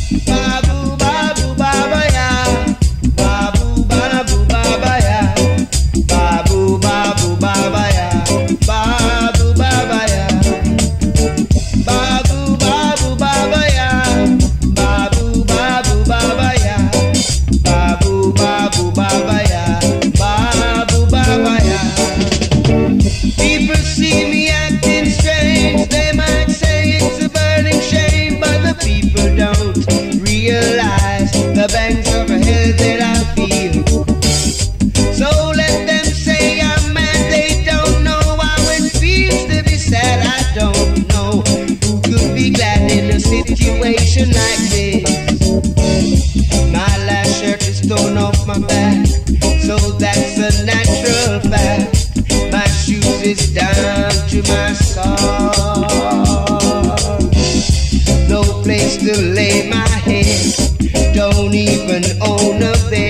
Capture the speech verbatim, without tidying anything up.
Babu, babu, baba ya. Babu, babu, baba ya. Babu, babu, baba ya. Babu, baba ya. Babu, babu, baba ya. Babu, babu, baba ya. Babu, babu, baba ya. Babu, baba ya. People see me acting strange. They might say it's a burning shame, but the people don't realize the bangs of hell that I feel. So let them say I'm mad. They don't know how it feels to be sad. I don't know who could be glad in a situation like this. My last shirt is torn off my back, so that's a natural fact. My shoes is down to my socks. No place to lay my head. Don't even own a bed.